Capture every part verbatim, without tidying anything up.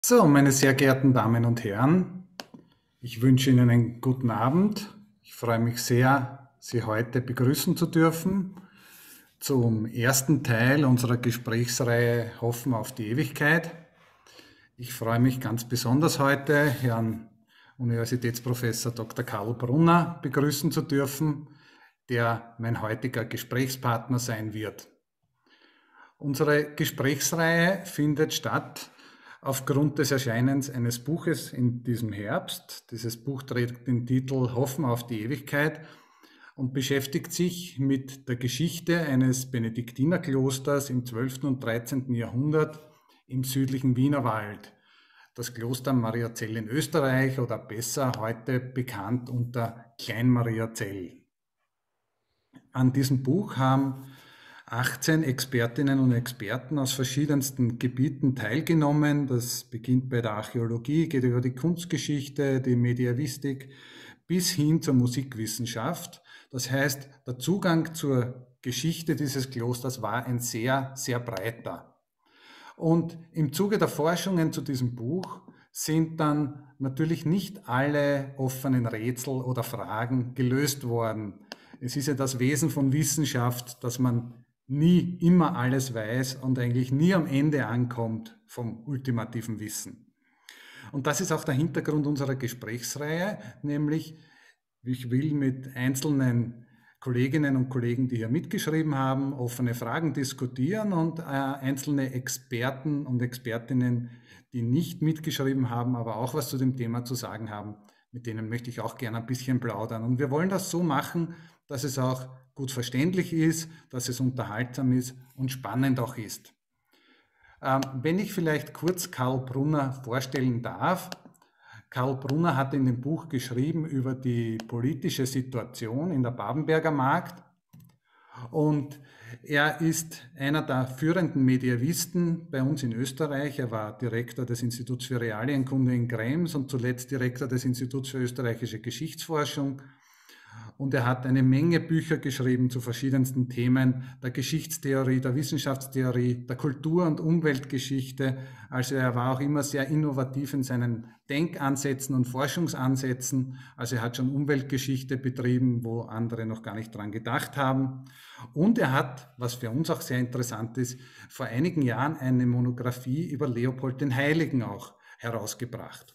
So, meine sehr geehrten Damen und Herren, ich wünsche Ihnen einen guten Abend. Ich freue mich sehr, Sie heute begrüßen zu dürfen zum ersten Teil unserer Gesprächsreihe Hoffen auf die Ewigkeit. Ich freue mich ganz besonders heute, Herrn Universitätsprofessor Doktor Karl Brunner begrüßen zu dürfen, der mein heutiger Gesprächspartner sein wird. Unsere Gesprächsreihe findet statt aufgrund des Erscheinens eines Buches in diesem Herbst. Dieses Buch trägt den Titel Hoffen auf die Ewigkeit und beschäftigt sich mit der Geschichte eines Benediktinerklosters im zwölften und dreizehnten Jahrhundert im südlichen Wienerwald. Das Kloster Mariazell in Österreich oder besser heute bekannt unter Klein Mariazell. An diesem Buch haben achtzehn Expertinnen und Experten aus verschiedensten Gebieten teilgenommen. Das beginnt bei der Archäologie, geht über die Kunstgeschichte, die Mediävistik bis hin zur Musikwissenschaft. Das heißt, der Zugang zur Geschichte dieses Klosters war ein sehr, sehr breiter. Und im Zuge der Forschungen zu diesem Buch sind dann natürlich nicht alle offenen Rätsel oder Fragen gelöst worden. Es ist ja das Wesen von Wissenschaft, dass man nie immer alles weiß und eigentlich nie am Ende ankommt vom ultimativen Wissen. Und das ist auch der Hintergrund unserer Gesprächsreihe, nämlich ich will mit einzelnen Kolleginnen und Kollegen, die hier mitgeschrieben haben, offene Fragen diskutieren und äh, einzelne Experten und Expertinnen, die nicht mitgeschrieben haben, aber auch was zu dem Thema zu sagen haben, mit denen möchte ich auch gerne ein bisschen plaudern. Und wir wollen das so machen, dass es auch gut verständlich ist, dass es unterhaltsam ist und spannend auch ist. Ähm, wenn ich vielleicht kurz Karl Brunner vorstellen darf. Karl Brunner hat in dem Buch geschrieben über die politische Situation in der Babenberger Markt und er ist einer der führenden Mediävisten bei uns in Österreich. Er war Direktor des Instituts für Realienkunde in Krems und zuletzt Direktor des Instituts für österreichische Geschichtsforschung. Und er hat eine Menge Bücher geschrieben zu verschiedensten Themen der Geschichtstheorie, der Wissenschaftstheorie, der Kultur- und Umweltgeschichte. Also er war auch immer sehr innovativ in seinen Denkansätzen und Forschungsansätzen. Also er hat schon Umweltgeschichte betrieben, wo andere noch gar nicht dran gedacht haben. Und er hat, was für uns auch sehr interessant ist, vor einigen Jahren eine Monographie über Leopold den Heiligen auch herausgebracht.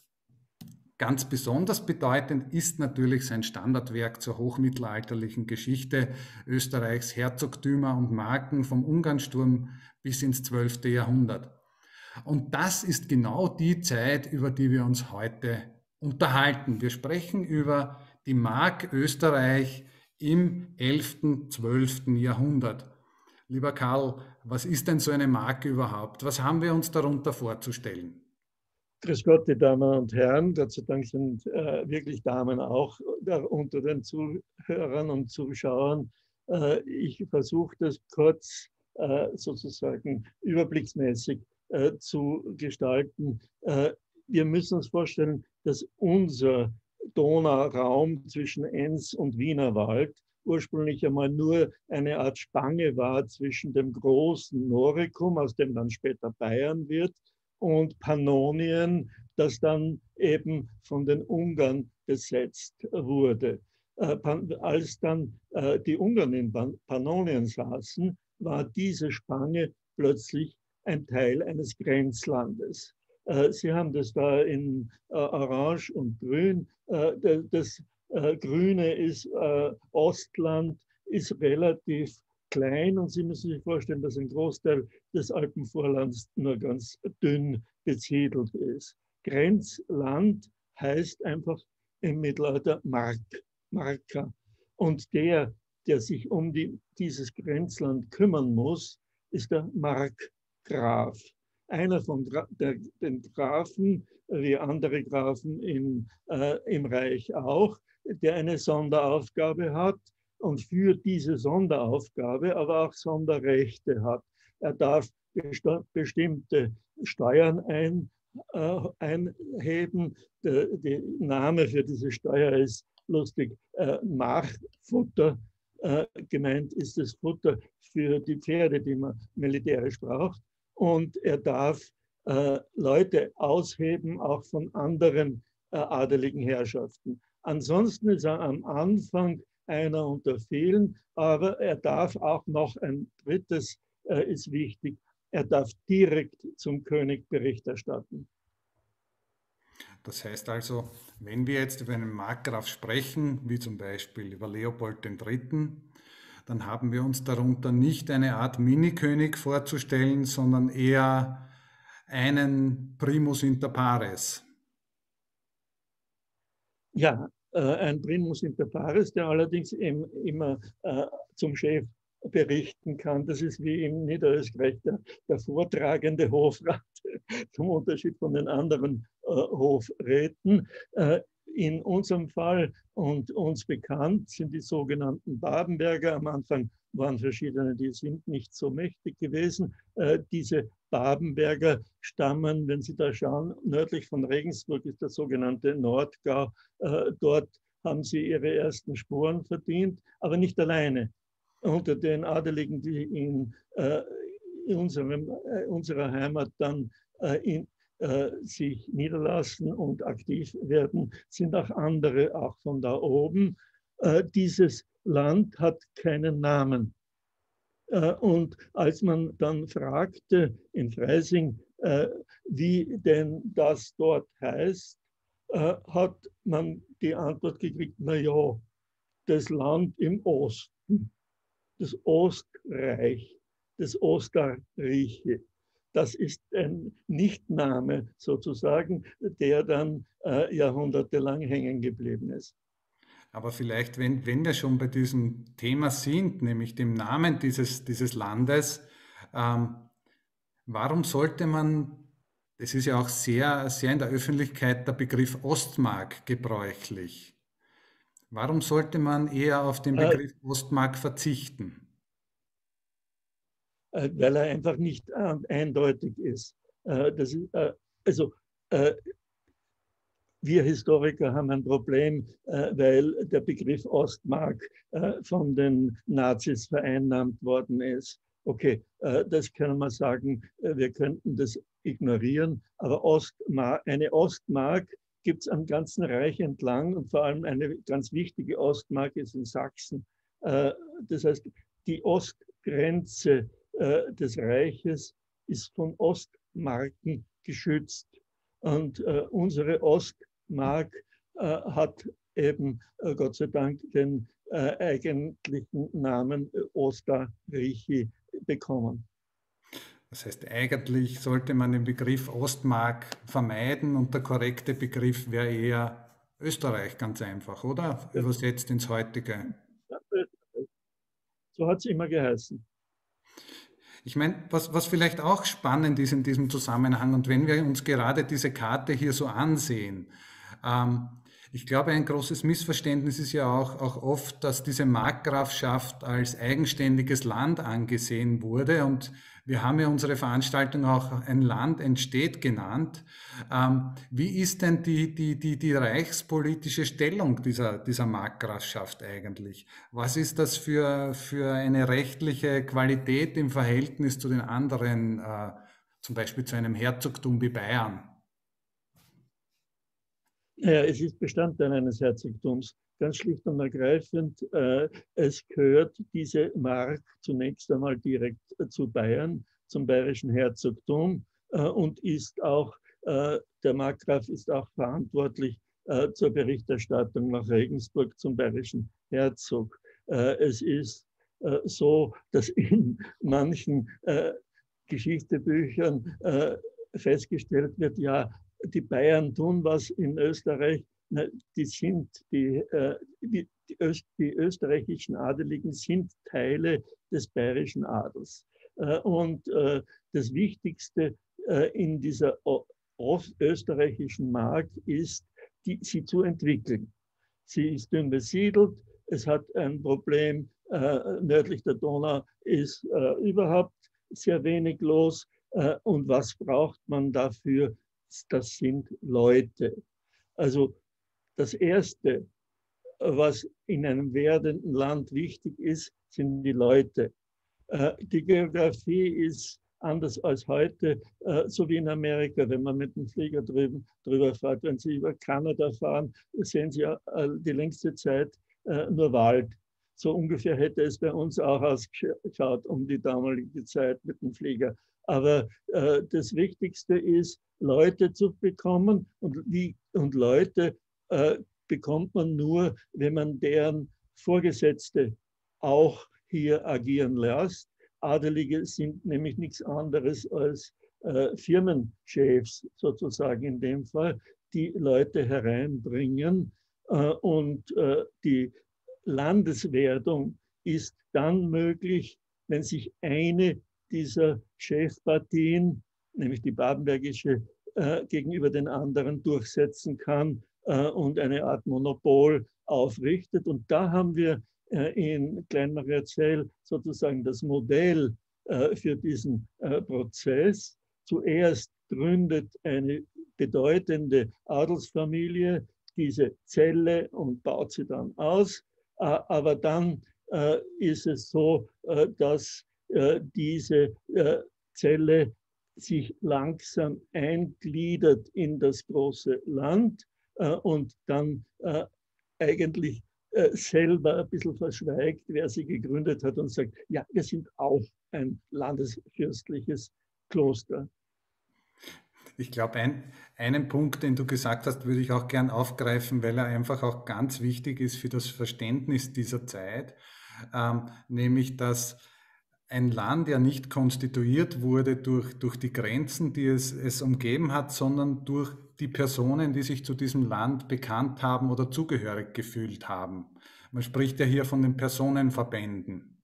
Ganz besonders bedeutend ist natürlich sein Standardwerk zur hochmittelalterlichen Geschichte Österreichs Herzogtümer und Marken vom Ungarnsturm bis ins zwölfte Jahrhundert. Und das ist genau die Zeit, über die wir uns heute unterhalten. Wir sprechen über die Mark Österreich im elften, zwölften Jahrhundert. Lieber Karl, was ist denn so eine Mark überhaupt? Was haben wir uns darunter vorzustellen? Grüß Gott, die Damen und Herren. Gott sei Dank sind äh, wirklich Damen auch da unter den Zuhörern und Zuschauern. Äh, ich versuche das kurz äh, sozusagen überblicksmäßig äh, zu gestalten. Äh, wir müssen uns vorstellen, dass unser Donauraum zwischen Enns und Wienerwald ursprünglich einmal nur eine Art Spange war zwischen dem großen Noricum, aus dem dann später Bayern wird, und Pannonien, das dann eben von den Ungarn besetzt wurde. Äh, als dann äh, die Ungarn in Pannonien saßen, war diese Spange plötzlich ein Teil eines Grenzlandes. Äh, Sie haben das da in äh, Orange und Grün. Äh, das äh, Grüne ist äh, Ostland, ist relativ klein und Sie müssen sich vorstellen, dass ein Großteil des Alpenvorlands nur ganz dünn besiedelt ist. Grenzland heißt einfach im Mittelalter Mark, Marker. Und der, der sich um die, dieses Grenzland kümmern muss, ist der Markgraf. Einer von der, den Grafen, wie andere Grafen in, äh, im Reich auch, der eine Sonderaufgabe hat und für diese Sonderaufgabe aber auch Sonderrechte hat. Er darf bestimmte Steuern ein, äh, einheben. Der, der Name für diese Steuer ist lustig, äh, Marchfutter. Äh, gemeint ist das Futter für die Pferde, die man militärisch braucht. Und er darf äh, Leute ausheben, auch von anderen äh, adeligen Herrschaften. Ansonsten ist er am Anfang einer unter vielen, aber er darf auch noch ein drittes, äh, ist wichtig, er darf direkt zum König Bericht erstatten. Das heißt also, wenn wir jetzt über einen Markgraf sprechen, wie zum Beispiel über Leopold den Dritten., dann haben wir uns darunter nicht eine Art Minikönig vorzustellen, sondern eher einen Primus inter pares. Ja, äh, ein Primus inter pares, der allerdings eben immer äh, zum Chef berichten kann. Das ist wie im Niederösterreich der, der vortragende Hofrat, zum Unterschied von den anderen äh, Hofräten. Äh, in unserem Fall und uns bekannt sind die sogenannten Babenberger. Am Anfang waren verschiedene, die sind nicht so mächtig gewesen. Äh, diese Babenberger stammen, wenn Sie da schauen, nördlich von Regensburg ist der sogenannte Nordgau. Äh, dort haben sie ihre ersten Sporen verdient, aber nicht alleine. Unter den Adeligen, die in, äh, in unserem, äh, unserer Heimat dann äh, in, äh, sich niederlassen und aktiv werden, sind auch andere, auch von da oben. Äh, dieses Land hat keinen Namen. Äh, und als man dann fragte in Freising, äh, wie denn das dort heißt, äh, hat man die Antwort gekriegt, na ja, das Land im Osten, das Ostreich, das Osterreiche. Das ist ein Nichtname sozusagen, der dann äh, jahrhundertelang hängen geblieben ist. Aber vielleicht, wenn, wenn wir schon bei diesem Thema sind, nämlich dem Namen dieses, dieses Landes, ähm, warum sollte man, es ist ja auch sehr, sehr in der Öffentlichkeit der Begriff Ostmark gebräuchlich, warum sollte man eher auf den Äh, Begriff Ostmark verzichten? äh, weil er einfach nicht äh, eindeutig ist. Äh, das ist äh, also äh, wir Historiker haben ein Problem, äh, weil der Begriff Ostmark äh, von den Nazis vereinnahmt worden ist. Okay, äh, das können wir sagen, äh, wir könnten das ignorieren, aber Ostmark, eine Ostmark gibt es am ganzen Reich entlang und vor allem eine ganz wichtige Ostmark ist in Sachsen. Äh, das heißt, die Ostgrenze äh, des Reiches ist von Ostmarken geschützt. Und äh, unsere Ostmark äh, hat eben, äh, Gott sei Dank, den äh, eigentlichen Namen äh, Osterreichi bekommen. Das heißt, eigentlich sollte man den Begriff Ostmark vermeiden und der korrekte Begriff wäre eher Österreich, ganz einfach, oder? Ja. Übersetzt ins Heutige. So hat es immer geheißen. Ich meine, was, was vielleicht auch spannend ist in diesem Zusammenhang, und wenn wir uns gerade diese Karte hier so ansehen, ähm, ich glaube, ein großes Missverständnis ist ja auch, auch oft, dass diese Markgrafschaft als eigenständiges Land angesehen wurde. Und wir haben ja unsere Veranstaltung auch ein Land entsteht genannt. Ähm, wie ist denn die, die, die, die reichspolitische Stellung dieser, dieser Markgrafschaft eigentlich? Was ist das für, für eine rechtliche Qualität im Verhältnis zu den anderen, äh, zum Beispiel zu einem Herzogtum wie Bayern? Ja, es ist Bestandteil eines Herzogtums. Ganz schlicht und ergreifend, äh, es gehört diese Mark zunächst einmal direkt äh, zu Bayern, zum bayerischen Herzogtum äh, und ist auch, äh, der Markgraf ist auch verantwortlich äh, zur Berichterstattung nach Regensburg zum bayerischen Herzog. Äh, es ist äh, so, dass in manchen äh, Geschichtebüchern äh, festgestellt wird, ja, die Bayern tun was in Österreich, die sind, die, die, die österreichischen Adeligen sind Teile des bayerischen Adels. Und das Wichtigste in dieser österreichischen Mark ist, die, sie zu entwickeln. Sie ist dünn besiedelt, es hat ein Problem, nördlich der Donau ist überhaupt sehr wenig los. Und was braucht man dafür? Das sind Leute. Also das Erste, was in einem werdenden Land wichtig ist, sind die Leute. Die Geografie ist anders als heute, äh, so wie in Amerika, wenn man mit dem Flieger drüben, drüber fährt. Wenn Sie über Kanada fahren, sehen Sie äh, die längste Zeit äh, nur Wald. So ungefähr hätte es bei uns auch ausgeschaut um die damalige Zeit mit dem Flieger. Aber äh, das Wichtigste ist, Leute zu bekommen. Und, wie, und Leute äh, bekommt man nur, wenn man deren Vorgesetzte auch hier agieren lässt. Adelige sind nämlich nichts anderes als äh, Firmenchefs sozusagen in dem Fall, die Leute hereinbringen. Äh, und äh, die Landeswerdung ist dann möglich, wenn sich eine dieser Chefpartien, nämlich die babenbergische, äh, gegenüber den anderen durchsetzen kann äh, und eine Art Monopol aufrichtet. Und da haben wir äh, in Kleinmariazell sozusagen das Modell äh, für diesen äh, Prozess. Zuerst gründet eine bedeutende Adelsfamilie diese Zelle und baut sie dann aus. Aber dann äh, ist es so, äh, dass äh, diese äh, Zelle sich langsam eingliedert in das große Land äh, und dann äh, eigentlich äh, selber ein bisschen verschweigt, wer sie gegründet hat und sagt, ja, wir sind auch ein landesfürstliches Kloster. Ich glaube, ein, einen Punkt, den du gesagt hast, würde ich auch gern aufgreifen, weil er einfach auch ganz wichtig ist für das Verständnis dieser Zeit, ähm, nämlich dass ein Land ja nicht konstituiert wurde durch, durch die Grenzen, die es, es umgeben hat, sondern durch die Personen, die sich zu diesem Land bekannt haben oder zugehörig gefühlt haben. Man spricht ja hier von den Personenverbänden.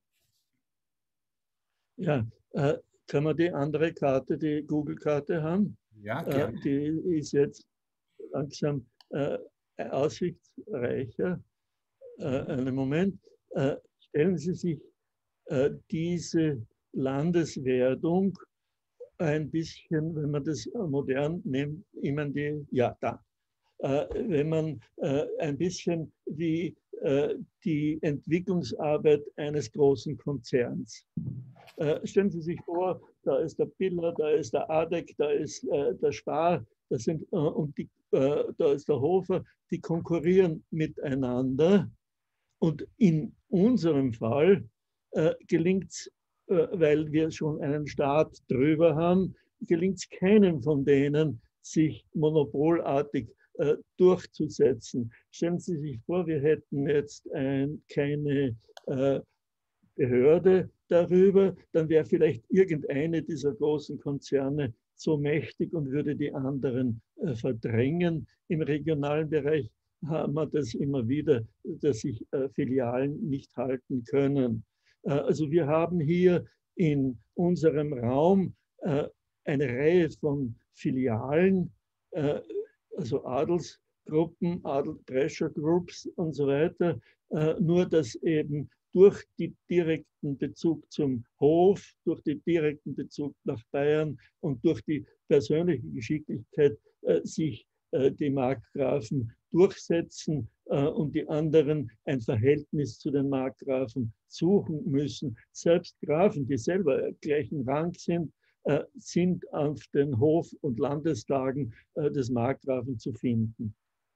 Ja, äh, kann man die andere Karte, die Google-Karte haben? Ja, Äh, gerne. die ist jetzt langsam äh, aussichtsreicher. Äh, einen Moment. Äh, stellen Sie sich äh, diese Landeswerdung ein bisschen, wenn man das modern nimmt, immer die, ja, da. Äh, wenn man äh, ein bisschen wie äh, die Entwicklungsarbeit eines großen Konzerns. Äh, stellen Sie sich vor, da ist der Biller, da ist der Adek, da ist äh, der Spar, das sind, äh, und die, äh, da ist der Hofer, die konkurrieren miteinander. Und in unserem Fall äh, gelingt es, äh, weil wir schon einen Staat drüber haben, gelingt es keinem von denen, sich monopolartig äh, durchzusetzen. Stellen Sie sich vor, wir hätten jetzt ein, keine äh, Behörde darüber, dann wäre vielleicht irgendeine dieser großen Konzerne so mächtig und würde die anderen äh, verdrängen. Im regionalen Bereich haben wir das immer wieder, dass sich äh, Filialen nicht halten können. Äh, also wir haben hier in unserem Raum äh, eine Reihe von Filialen, äh, also Adelsgruppen, Adel Pressure Groups und so weiter, äh, nur dass eben durch den direkten Bezug zum Hof, durch den direkten Bezug nach Bayern und durch die persönliche Geschicklichkeit äh, sich äh, die Markgrafen durchsetzen äh, und die anderen ein Verhältnis zu den Markgrafen suchen müssen. Selbst Grafen, die selber gleichen Rang sind, äh, sind auf den Hof- und Landestagen äh, des Markgrafen zu finden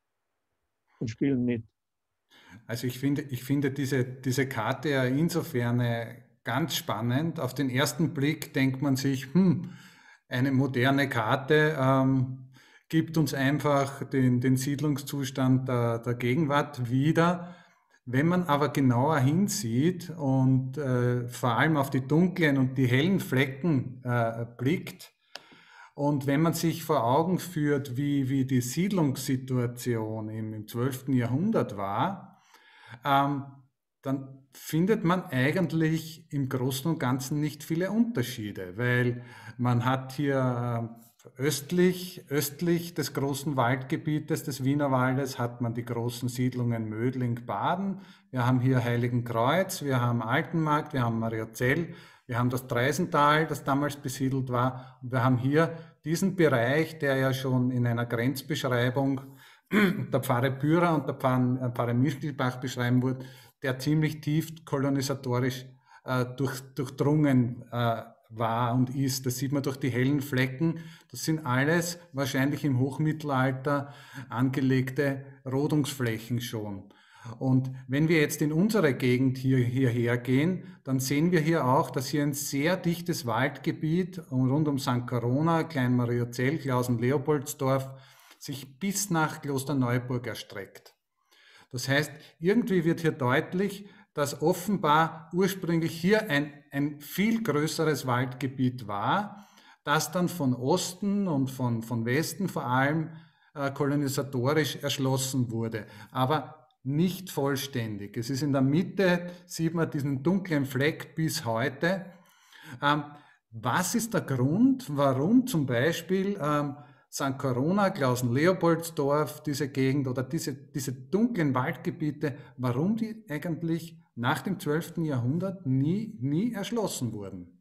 und spielen mit. Also ich finde, ich finde diese, diese Karte ja insofern äh, ganz spannend. Auf den ersten Blick denkt man sich, hm, eine moderne Karte ähm, gibt uns einfach den, den Siedlungszustand der, der Gegenwart wieder. Wenn man aber genauer hinsieht und äh, vor allem auf die dunklen und die hellen Flecken äh, blickt, und wenn man sich vor Augen führt, wie, wie die Siedlungssituation im, im zwölften. Jahrhundert war, ähm, dann findet man eigentlich im Großen und Ganzen nicht viele Unterschiede, weil man hat hier äh, östlich, östlich des großen Waldgebietes des Wienerwaldes hat man die großen Siedlungen Mödling, Baden. Wir haben hier Heiligenkreuz, wir haben Altenmarkt, wir haben Mariazell, wir haben das Treisental, das damals besiedelt war. Und wir haben hier diesen Bereich, der ja schon in einer Grenzbeschreibung der Pfarre Bührer und der Pfarre, Pfarre Mischkelbach beschreiben wurde, der ziemlich tief kolonisatorisch äh, durch, durchdrungen äh, war und ist. Das sieht man durch die hellen Flecken. Das sind alles wahrscheinlich im Hochmittelalter angelegte Rodungsflächen schon. Und wenn wir jetzt in unsere Gegend hier, hierher gehen, dann sehen wir hier auch, dass hier ein sehr dichtes Waldgebiet rund um Sankt Corona, Kleinmariazell, Klausen-Leopoldsdorf sich bis nach Klosterneuburg erstreckt. Das heißt, irgendwie wird hier deutlich, dass offenbar ursprünglich hier ein, ein viel größeres Waldgebiet war, das dann von Osten und von, von Westen vor allem äh, kolonisatorisch erschlossen wurde. Aber nicht vollständig. Es ist in der Mitte, sieht man diesen dunklen Fleck bis heute. Ähm, was ist der Grund, warum zum Beispiel ähm, Sankt Corona, Klausen-Leopoldsdorf, diese Gegend oder diese, diese dunklen Waldgebiete, warum die eigentlich nach dem zwölften Jahrhundert nie, nie erschlossen wurden?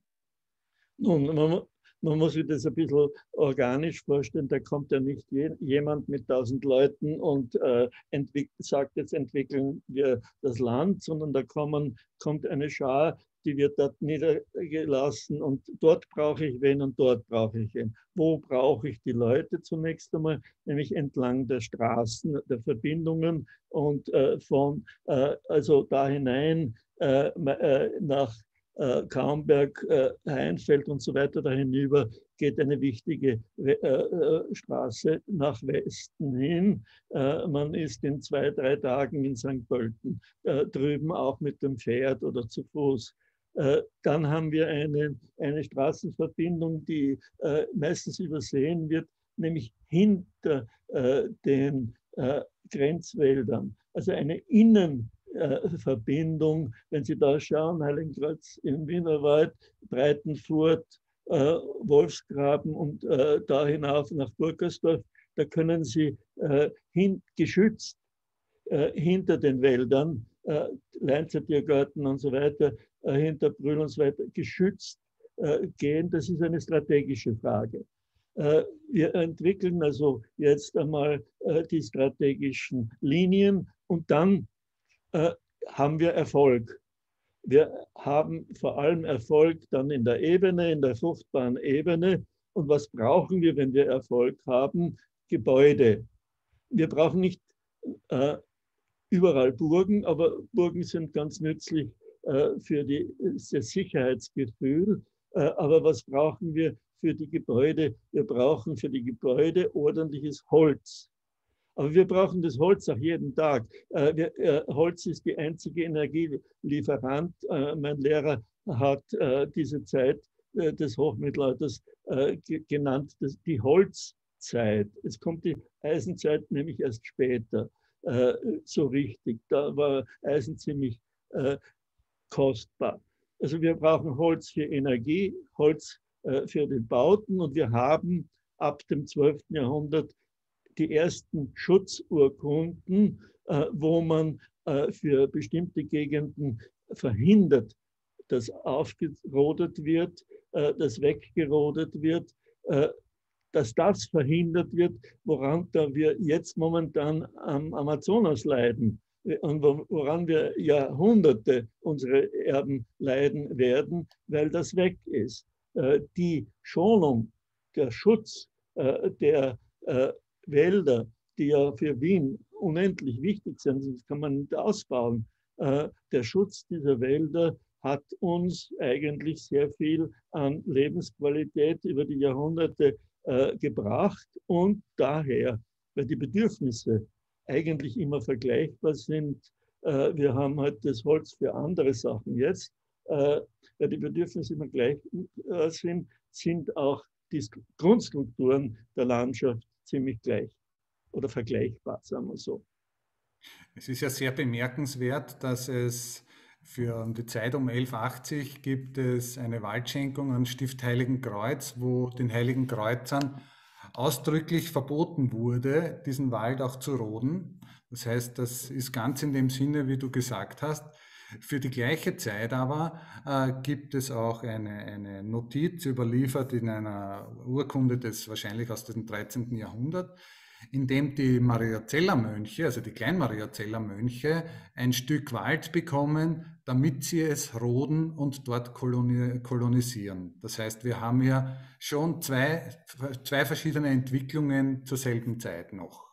Nun, man, man muss sich das ein bisschen organisch vorstellen. Da kommt ja nicht je, jemand mit tausend Leuten und äh, sagt, jetzt entwickeln wir das Land, sondern da kommen, kommt eine Schar, die wird dort niedergelassen und dort brauche ich wen und dort brauche ich wen. Wo brauche ich die Leute zunächst einmal? Nämlich entlang der Straßen, der Verbindungen und äh, von, äh, also da hinein äh, äh, nach äh, Kaumberg, äh, Heinfeld und so weiter da hinüber geht eine wichtige äh, äh, Straße nach Westen hin. Äh, man ist in zwei, drei Tagen in Sankt Pölten, äh, drüben auch mit dem Pferd oder zu Fuß. Äh, dann haben wir eine, eine Straßenverbindung, die äh, meistens übersehen wird, nämlich hinter äh, den äh, Grenzwäldern. Also eine Innen Verbindung, wenn Sie da schauen, Heiligenkreuz im Wienerwald, Breitenfurt, äh, Wolfsgraben und äh, da hinauf nach Burgersdorf, da können Sie äh, hin, geschützt äh, hinter den Wäldern, äh, Leinzer Tiergarten und so weiter, äh, hinter Brühl und so weiter, geschützt äh, gehen. Das ist eine strategische Frage. Äh, wir entwickeln also jetzt einmal äh, die strategischen Linien und dann haben wir Erfolg. Wir haben vor allem Erfolg dann in der Ebene, in der fruchtbaren Ebene. Und was brauchen wir, wenn wir Erfolg haben? Gebäude. Wir brauchen nicht äh, überall Burgen, aber Burgen sind ganz nützlich äh, für die, das Sicherheitsgefühl. Äh, aber was brauchen wir für die Gebäude? Wir brauchen für die Gebäude ordentliches Holz. Aber wir brauchen das Holz auch jeden Tag. Äh, wir, äh, Holz ist die einzige Energielieferant. Äh, mein Lehrer hat äh, diese Zeit äh, des Hochmittelalters äh, genannt, das, die Holzzeit. Es kommt die Eisenzeit nämlich erst später äh, so richtig. Da war Eisen ziemlich äh, kostbar. Also wir brauchen Holz für Energie, Holz äh, für die Bauten und wir haben ab dem zwölften Jahrhundert die ersten Schutzurkunden, äh, wo man äh, für bestimmte Gegenden verhindert, dass aufgerodet wird, äh, dass weggerodet wird, äh, dass das verhindert wird, woran da wir jetzt momentan am Amazonas leiden und woran wir Jahrhunderte unsere Erben leiden werden, weil das weg ist. Äh, die Schonung, der Schutz äh, der äh, Wälder, die ja für Wien unendlich wichtig sind, das kann man nicht ausbauen. Äh, der Schutz dieser Wälder hat uns eigentlich sehr viel an Lebensqualität über die Jahrhunderte äh, gebracht und daher, weil die Bedürfnisse eigentlich immer vergleichbar sind, äh, wir haben halt das Holz für andere Sachen jetzt, äh, weil die Bedürfnisse immer gleich äh, sind, sind auch die Grundstrukturen der Landschaft ziemlich gleich oder vergleichbar, sagen wir so. Es ist ja sehr bemerkenswert, dass es für die Zeit um elfhundertachtzig gibt es eine Waldschenkung an Stift Heiligen Kreuz, wo den Heiligen Kreuzern ausdrücklich verboten wurde, diesen Wald auch zu roden. Das heißt, das ist ganz in dem Sinne, wie du gesagt hast. Für die gleiche Zeit aber äh, gibt es auch eine, eine Notiz überliefert in einer Urkunde des wahrscheinlich aus dem dreizehnten Jahrhundert, indem die Mariazellermönche, also die Kleinmariazellermönche, ein Stück Wald bekommen, damit sie es roden und dort koloni kolonisieren. Das heißt, wir haben ja schon zwei, zwei verschiedene Entwicklungen zur selben Zeit noch.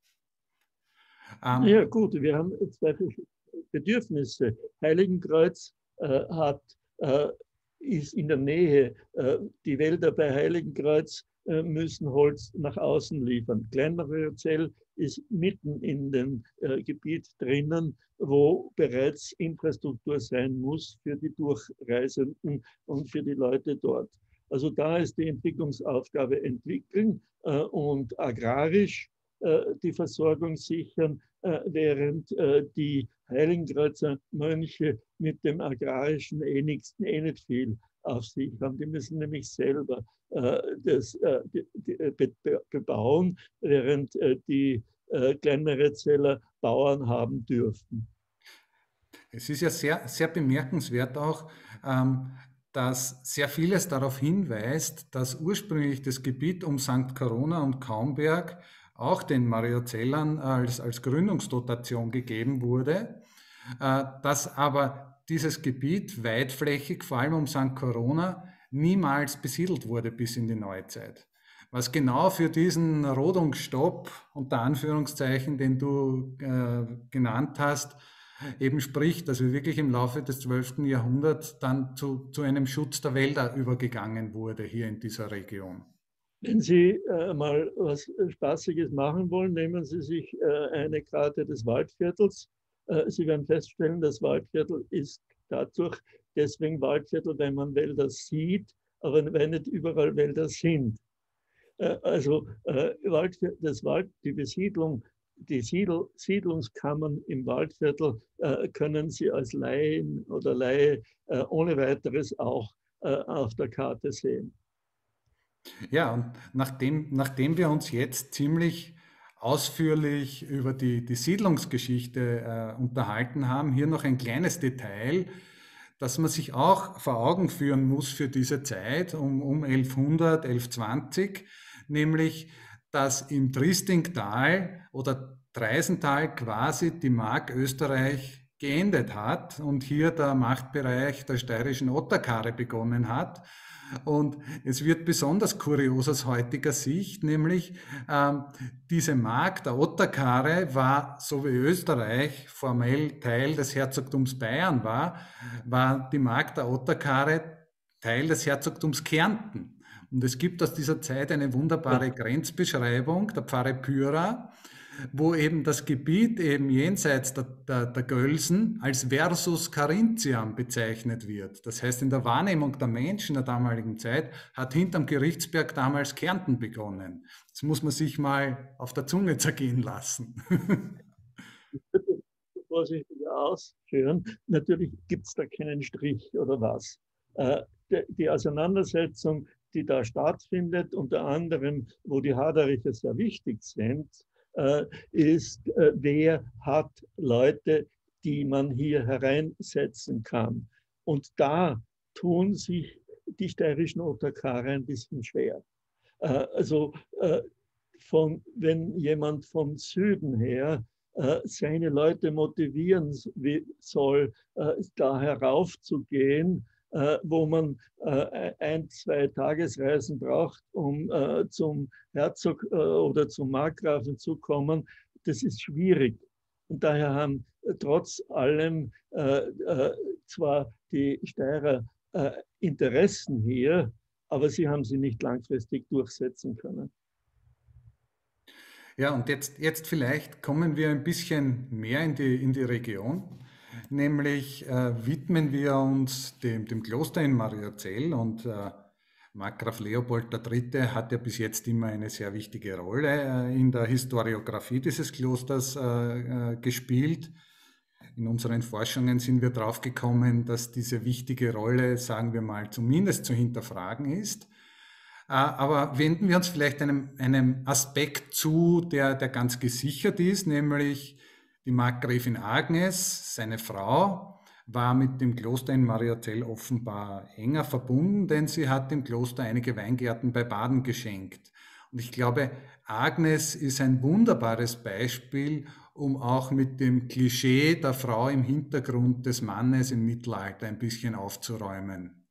Ähm, ja gut, wir haben zwei Bedürfnisse. Heiligenkreuz äh, hat, äh, ist in der Nähe. Äh, die Wälder bei Heiligenkreuz äh, müssen Holz nach außen liefern. Kleinmariazell ist mitten in dem äh, Gebiet drinnen, wo bereits Infrastruktur sein muss für die Durchreisenden und für die Leute dort. Also da ist die Entwicklungsaufgabe entwickeln äh, und agrarisch äh, die Versorgung sichern, äh, während äh, die Heiligenkreuzer Mönche mit dem Agrarischen eh, nichts, eh nicht viel auf sich haben. Die müssen nämlich selber äh, das äh, die, die, be, bebauen, während äh, die äh, Kleinmariazeller Bauern haben dürfen. Es ist ja sehr, sehr bemerkenswert auch, ähm, dass sehr vieles darauf hinweist, dass ursprünglich das Gebiet um Sankt Corona und Kaumberg auch den Mariazellern als, als Gründungsdotation gegeben wurde, äh, dass aber dieses Gebiet weitflächig, vor allem um Sankt Corona, niemals besiedelt wurde bis in die Neuzeit. Was genau für diesen Rodungsstopp, unter Anführungszeichen, den du äh, genannt hast, eben spricht, dass wir wirklich im Laufe des zwölften Jahrhunderts dann zu, zu einem Schutz der Wälder übergegangen wurde hier in dieser Region. Wenn Sie äh, mal was Spaßiges machen wollen, nehmen Sie sich äh, eine Karte des Waldviertels. Äh, Sie werden feststellen, das Waldviertel ist dadurch deswegen Waldviertel, wenn man Wälder sieht, aber wenn nicht überall Wälder sind. Äh, also äh, das Wald, die Besiedlung, die Siedl Siedlungskammern im Waldviertel äh, können Sie als Laien oder Laie äh, ohne weiteres auch äh, auf der Karte sehen. Ja, und nachdem, nachdem wir uns jetzt ziemlich ausführlich über die, die Siedlungsgeschichte äh, unterhalten haben, hier noch ein kleines Detail, das man sich auch vor Augen führen muss für diese Zeit um, um elfhundert, elfhundertzwanzig, nämlich dass im Triestingtal oder Traisental quasi die Mark Österreich geendet hat und hier der Machtbereich der steirischen Otterkare begonnen hat. Und es wird besonders kurios aus heutiger Sicht, nämlich ähm, diese Mark der Otterkare war, so wie Österreich formell Teil des Herzogtums Bayern war, war die Mark der Otterkare Teil des Herzogtums Kärnten. Und es gibt aus dieser Zeit eine wunderbare Grenzbeschreibung der Pfarre Pyra, wo eben das Gebiet eben jenseits der, der, der Gölsen als Versus Carinthiam bezeichnet wird. Das heißt, in der Wahrnehmung der Menschen der damaligen Zeit hat hinterm Gerichtsberg damals Kärnten begonnen. Das muss man sich mal auf der Zunge zergehen lassen. Ich würde vorsichtig ausführen. Natürlich gibt es da keinen Strich oder was. Die Auseinandersetzung, die da stattfindet, unter anderem, wo die Haderiche sehr wichtig sind, ist, wer hat Leute, die man hier hereinsetzen kann. Und da tun sich die steirischen Otterkare ein bisschen schwer. Also von, wenn jemand von Süden her seine Leute motivieren soll, da heraufzugehen, wo man ein, zwei Tagesreisen braucht, um zum Herzog oder zum Markgrafen zu kommen, das ist schwierig. Und daher haben trotz allem zwar die Steirer Interessen hier, aber sie haben sie nicht langfristig durchsetzen können. Ja, und jetzt, jetzt vielleicht kommen wir ein bisschen mehr in die, in die Region. Nämlich äh, widmen wir uns dem, dem Kloster in Mariazell und äh, Markgraf Leopold der Dritte hat ja bis jetzt immer eine sehr wichtige Rolle äh, in der Historiographie dieses Klosters äh, äh, gespielt. In unseren Forschungen sind wir drauf gekommen, dass diese wichtige Rolle, sagen wir mal, zumindest zu hinterfragen ist. Äh, aber wenden wir uns vielleicht einem, einem Aspekt zu, der, der ganz gesichert ist, nämlich die Markgräfin Agnes, seine Frau, war mit dem Kloster in Mariazell offenbar enger verbunden, denn sie hat dem Kloster einige Weingärten bei Baden geschenkt. Und ich glaube, Agnes ist ein wunderbares Beispiel, um auch mit dem Klischee der Frau im Hintergrund des Mannes im Mittelalter ein bisschen aufzuräumen.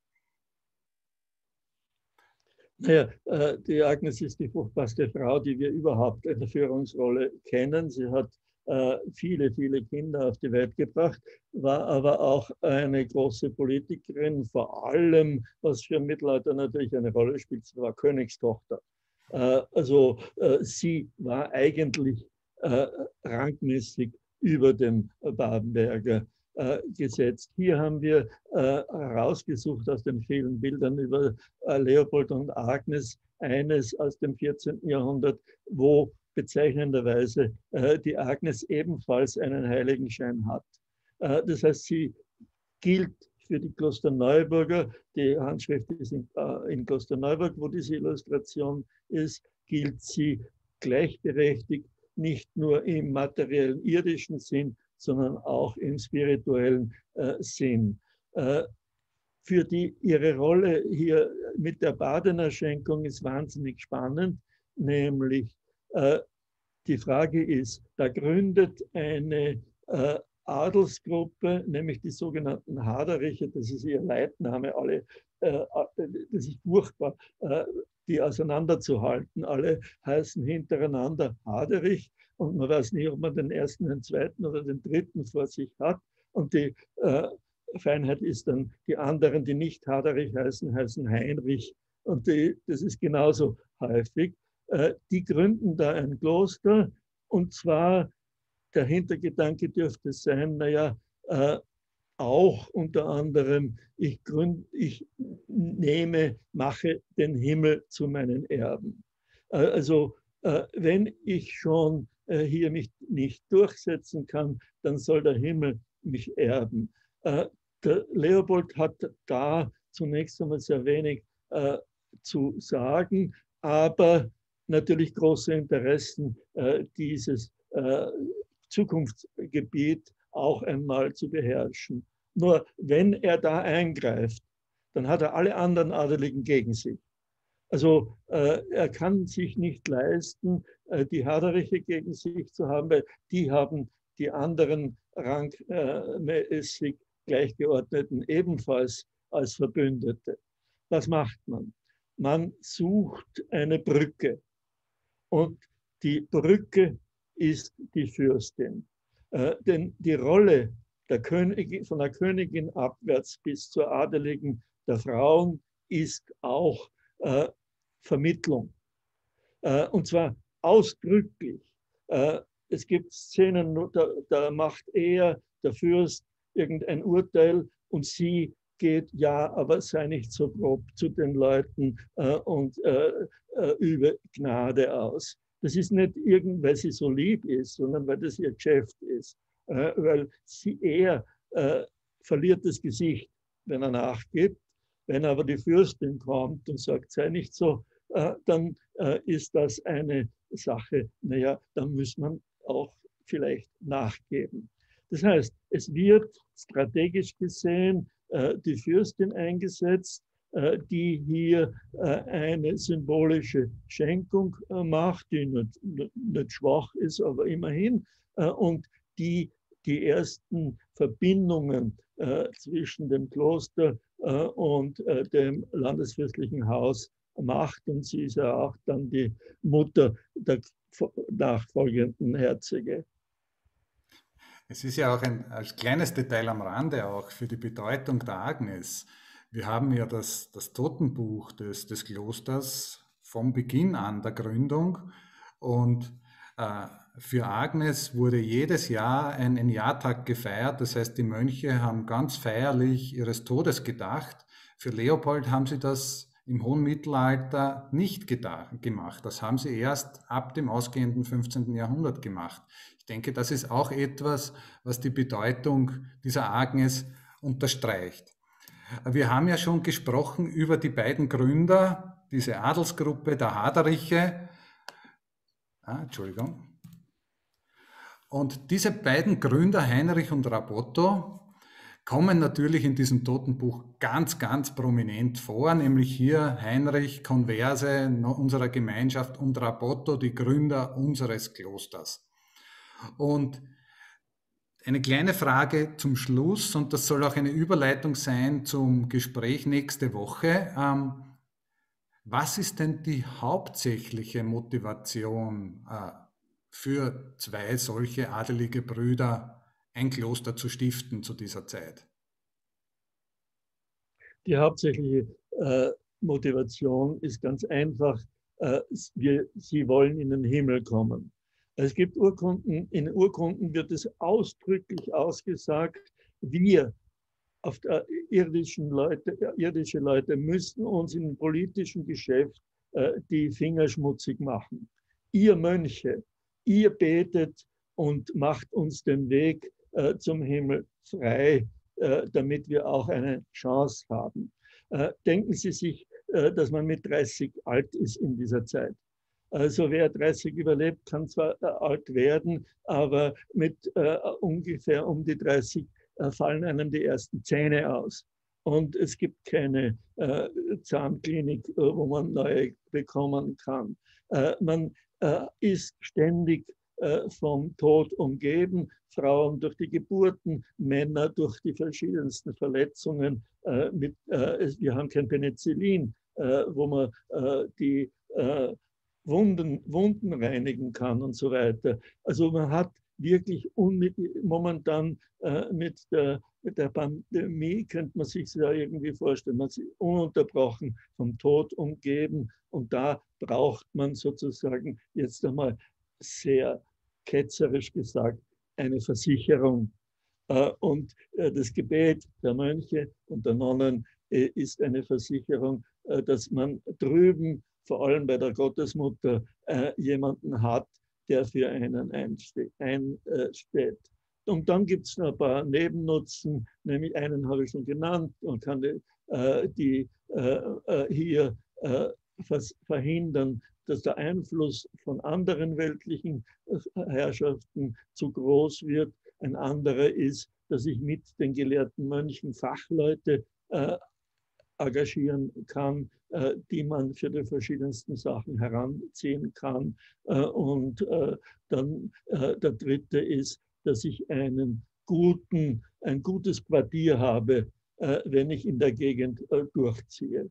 Naja, äh, die Agnes ist die fruchtbarste Frau, die wir überhaupt in der Führungsrolle kennen. Sie hat äh, viele, viele Kinder auf die Welt gebracht, war aber auch eine große Politikerin, vor allem, was für im Mittelalter natürlich eine Rolle spielt, sie war Königstochter. Äh, also äh, sie war eigentlich äh, rangmäßig über dem Babenberger äh, gesetzt. Hier haben wir äh, herausgesucht aus den vielen Bildern über äh, Leopold und Agnes eines aus dem vierzehnten Jahrhundert, wo bezeichnenderweise äh, die Agnes ebenfalls einen Heiligenschein hat. Äh, das heißt, sie gilt für die Klosterneuburger, die Handschrift ist in, äh, in Klosterneuburg, wo diese Illustration ist, gilt sie gleichberechtigt, nicht nur im materiellen irdischen Sinn, sondern auch im spirituellen äh, Sinn. Äh, für die ihre Rolle hier mit der Badenerschenkung ist wahnsinnig spannend, nämlich äh, die Frage ist, da gründet eine äh, Adelsgruppe, nämlich die sogenannten Haderiche, das ist ihr Leitname, alle, äh, das ist furchtbar, äh, die auseinanderzuhalten. Alle heißen hintereinander Haderich und man weiß nicht, ob man den ersten, den zweiten oder den dritten vor sich hat. Und die äh, Feinheit ist dann, die anderen, die nicht Haderich heißen, heißen Heinrich. Und die, das ist genauso häufig. Äh, die gründen da ein Kloster und zwar der Hintergedanke dürfte sein, naja, äh, auch unter anderem, ich, gründ, ich nehme, mache den Himmel zu meinen Erben. Äh, also äh, wenn ich schon äh, hier mich nicht durchsetzen kann, dann soll der Himmel mich erben. Äh, der Leopold hat da zunächst einmal sehr wenig äh, zu sagen, aber natürlich große Interessen, äh, dieses äh, Zukunftsgebiet auch einmal zu beherrschen. Nur wenn er da eingreift, dann hat er alle anderen Adeligen gegen sich. Also äh, er kann sich nicht leisten, äh, die Haderiche gegen sich zu haben, weil die haben die anderen rangmäßig Gleichgeordneten ebenfalls als Verbündete. Was macht man? Man sucht eine Brücke. Und die Brücke ist die Fürstin. Äh, denn die Rolle der Königin, von der Königin abwärts bis zur Adeligen der Frauen ist auch äh, Vermittlung. Äh, und zwar ausdrücklich. Äh, es gibt Szenen, da, da macht er, der Fürst, irgendein Urteil und sie geht, ja, aber sei nicht so grob zu den Leuten äh, und äh, äh, übe Gnade aus. Das ist nicht irgend, weil sie so lieb ist, sondern weil das ihr Geschäft ist. Äh, weil sie eher äh, verliert das Gesicht, wenn er nachgibt. Wenn aber die Fürstin kommt und sagt, sei nicht so, äh, dann äh, ist das eine Sache, naja, dann muss man auch vielleicht nachgeben. Das heißt, es wird strategisch gesehen äh, die Fürstin eingesetzt, äh, die hier äh, eine symbolische Schenkung äh, macht, die nicht, nicht schwach ist, aber immerhin, äh, und die die ersten Verbindungen äh, zwischen dem Kloster äh, und äh, dem landesfürstlichen Haus macht. Und sie ist ja auch dann die Mutter der nachfolgenden Herzöge. Es ist ja auch ein als kleines Detail am Rande auch für die Bedeutung der Agnes. Wir haben ja das, das Totenbuch des, des Klosters vom Beginn an der Gründung und äh, für Agnes wurde jedes Jahr ein, ein Jahrtag gefeiert. Das heißt, die Mönche haben ganz feierlich ihres Todes gedacht. Für Leopold haben sie das im hohen Mittelalter nicht gedacht, gemacht. Das haben sie erst ab dem ausgehenden fünfzehnten Jahrhundert gemacht. Ich denke, das ist auch etwas, was die Bedeutung dieser Agnes unterstreicht. Wir haben ja schon gesprochen über die beiden Gründer, diese Adelsgruppe der Haderiche. Ah, Entschuldigung. Und diese beiden Gründer, Heinrich und Rabotto, kommen natürlich in diesem Totenbuch ganz, ganz prominent vor, nämlich hier Heinrich, Converse unserer Gemeinschaft und Rapotto, die Gründer unseres Klosters. Und eine kleine Frage zum Schluss, und das soll auch eine Überleitung sein zum Gespräch nächste Woche. Ähm, was ist denn die hauptsächliche Motivation äh, für zwei solche adelige Brüder, ein Kloster zu stiften zu dieser Zeit? Die hauptsächliche äh, Motivation ist ganz einfach, äh, wir, sie wollen in den Himmel kommen. Es gibt Urkunden, in Urkunden wird es ausdrücklich ausgesagt, wir auf der irdischen Leute, irdische Leute müssten uns im politischen Geschäft äh, die Finger schmutzig machen. Ihr Mönche, ihr betet und macht uns den Weg äh, zum Himmel frei, äh, damit wir auch eine Chance haben. Äh, denken Sie sich, äh, dass man mit dreißig alt ist in dieser Zeit. Also wer dreißig überlebt, kann zwar äh, alt werden, aber mit äh, ungefähr um die dreißig äh, fallen einem die ersten Zähne aus. Und es gibt keine äh, Zahnklinik, äh, wo man neue bekommen kann. Äh, man äh, ist ständig äh, vom Tod umgeben, Frauen durch die Geburten, Männer durch die verschiedensten Verletzungen. Äh, mit, äh, wir haben kein Penicillin, äh, wo man äh, die äh, Wunden, Wunden reinigen kann und so weiter. Also man hat wirklich momentan äh, mit, der, mit der Pandemie, könnte man sich ja irgendwie vorstellen, man ist ununterbrochen vom Tod umgeben und da braucht man sozusagen jetzt einmal sehr ketzerisch gesagt eine Versicherung. Äh, und äh, das Gebet der Mönche und der Nonnen äh, ist eine Versicherung, äh, dass man drüben vor allem bei der Gottesmutter, äh, jemanden hat, der für einen einsteht. Und dann gibt es noch ein paar Nebennutzen, nämlich einen habe ich schon genannt, man kann die, äh, die äh, hier äh, verhindern, dass der Einfluss von anderen weltlichen Herrschaften zu groß wird. Ein anderer ist, dass ich mit den gelehrten Mönchen Fachleute äh, engagieren kann, äh, die man für die verschiedensten Sachen heranziehen kann. Äh, und äh, dann äh, der dritte ist, dass ich einen guten, ein gutes Quartier habe, äh, wenn ich in der Gegend äh, durchziehe.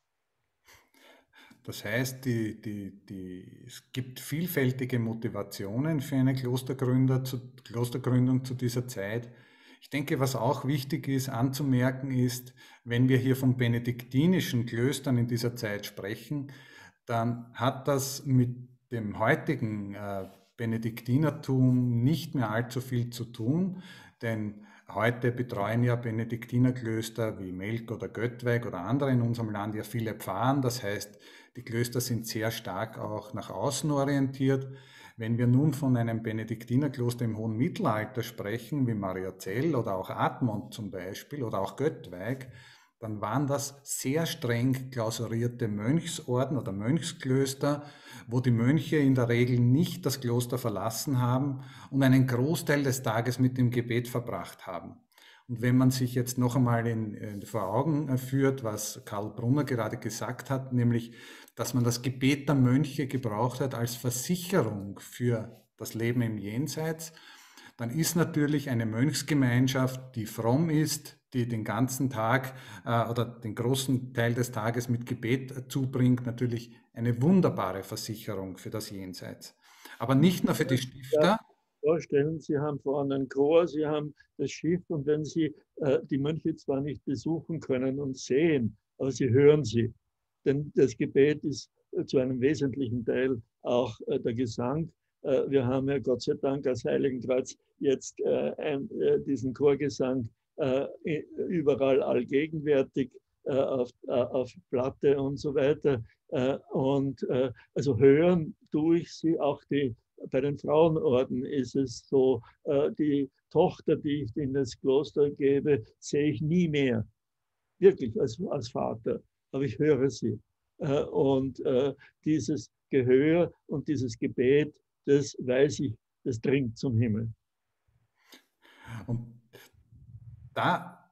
Das heißt, die, die, die, es gibt vielfältige Motivationen für eine Klostergründer zu, Klostergründung zu dieser Zeit. Ich denke, was auch wichtig ist anzumerken ist, wenn wir hier von benediktinischen Klöstern in dieser Zeit sprechen, dann hat das mit dem heutigen äh, Benediktinertum nicht mehr allzu viel zu tun, denn heute betreuen ja Benediktinerklöster wie Melk oder Göttweig oder andere in unserem Land ja viele Pfarren. Das heißt, die Klöster sind sehr stark auch nach außen orientiert. Wenn wir nun von einem Benediktinerkloster im hohen Mittelalter sprechen, wie Mariazell oder auch Admont zum Beispiel oder auch Göttweig, dann waren das sehr streng klausurierte Mönchsorden oder Mönchsklöster, wo die Mönche in der Regel nicht das Kloster verlassen haben und einen Großteil des Tages mit dem Gebet verbracht haben. Und wenn man sich jetzt noch einmal in, in vor Augen führt, was Karl Brunner gerade gesagt hat, nämlich, dass man das Gebet der Mönche gebraucht hat als Versicherung für das Leben im Jenseits, dann ist natürlich eine Mönchsgemeinschaft, die fromm ist, die den ganzen Tag äh, oder den großen Teil des Tages mit Gebet äh, zubringt, natürlich eine wunderbare Versicherung für das Jenseits. Aber nicht nur für die Stifter. Vorstellen, Sie haben vorne einen Chor, Sie haben das Schiff und wenn Sie äh, die Mönche zwar nicht besuchen können und sehen, aber Sie hören sie. Denn das Gebet ist äh, zu einem wesentlichen Teil auch äh, der Gesang. Äh, wir haben ja Gott sei Dank als Heiligenkreuz jetzt äh, ein, äh, diesen Chorgesang äh, überall allgegenwärtig äh, auf, äh, auf Platte und so weiter. Äh, und äh, also hören tue ich sie auch die bei den Frauenorden ist es so, äh, die Tochter, die ich in das Kloster gebe, sehe ich nie mehr, wirklich als, als Vater, aber ich höre sie. Äh, und äh, dieses Gehör und dieses Gebet, das weiß ich, das dringt zum Himmel. Und da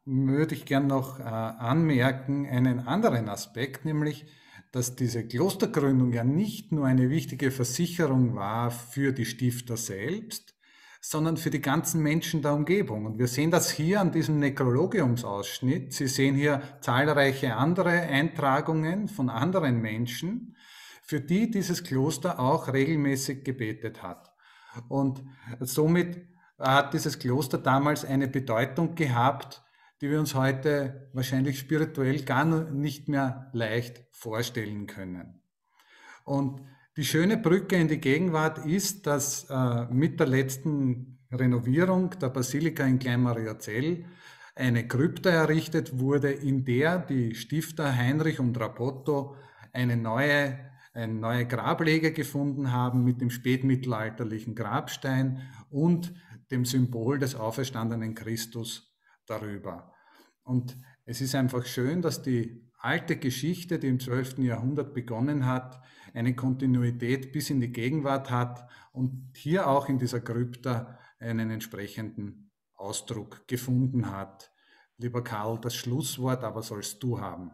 würde ich gern noch äh, anmerken einen anderen Aspekt, nämlich, dass diese Klostergründung ja nicht nur eine wichtige Versicherung war für die Stifter selbst, sondern für die ganzen Menschen der Umgebung. Und wir sehen das hier an diesem Nekrologiumsausschnitt. Sie sehen hier zahlreiche andere Eintragungen von anderen Menschen, für die dieses Kloster auch regelmäßig gebetet hat. Und somit hat dieses Kloster damals eine Bedeutung gehabt, die wir uns heute wahrscheinlich spirituell gar nicht mehr leicht vorstellen können. Und die schöne Brücke in die Gegenwart ist, dass äh, mit der letzten Renovierung der Basilika in Klein-Mariazell eine Krypta errichtet wurde, in der die Stifter Heinrich und Rapotto eine neue, eine neue Grablege gefunden haben mit dem spätmittelalterlichen Grabstein und dem Symbol des auferstandenen Christus darüber. Und es ist einfach schön, dass die alte Geschichte, die im zwölften Jahrhundert begonnen hat, eine Kontinuität bis in die Gegenwart hat und hier auch in dieser Krypta einen entsprechenden Ausdruck gefunden hat. Lieber Karl, das Schlusswort aber sollst du haben.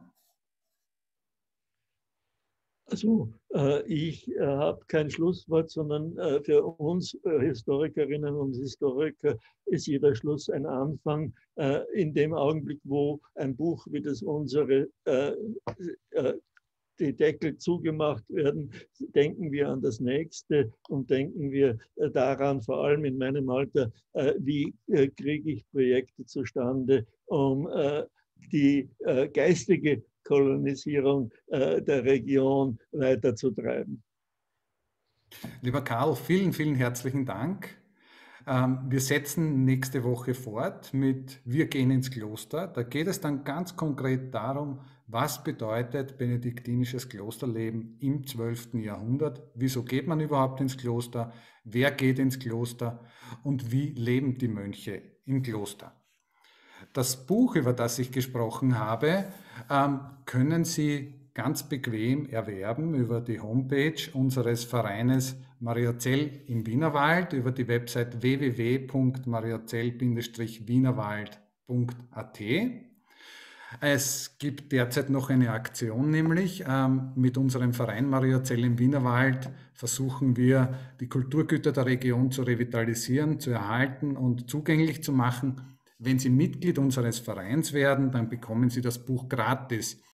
Also äh, ich äh, habe kein Schlusswort, sondern äh, für uns äh, Historikerinnen und Historiker ist jeder Schluss ein Anfang. Äh, in dem Augenblick, wo ein Buch wie das unsere äh, äh, die Deckel zugemacht werden, denken wir an das Nächste und denken wir äh, daran, vor allem in meinem Alter, äh, wie äh, kriege ich Projekte zustande, um äh, die äh, geistige Kolonisierung äh, der Region weiterzutreiben. Lieber Karl, vielen, vielen herzlichen Dank. Ähm, wir setzen nächste Woche fort mit Wir gehen ins Kloster. Da geht es dann ganz konkret darum, was bedeutet benediktinisches Klosterleben im zwölften Jahrhundert? Wieso geht man überhaupt ins Kloster? Wer geht ins Kloster? Und wie leben die Mönche im Kloster? Das Buch, über das ich gesprochen habe, ähm, können Sie ganz bequem erwerben über die Homepage unseres Vereines Mariazell im Wienerwald, über die Website w w w punkt mariazell Bindestrich wienerwald punkt a t. Es gibt derzeit noch eine Aktion, nämlich ähm, mit unserem Verein Mariazell im Wienerwald versuchen wir, die Kulturgüter der Region zu revitalisieren, zu erhalten und zugänglich zu machen. Wenn Sie Mitglied unseres Vereins werden, dann bekommen Sie das Buch gratis.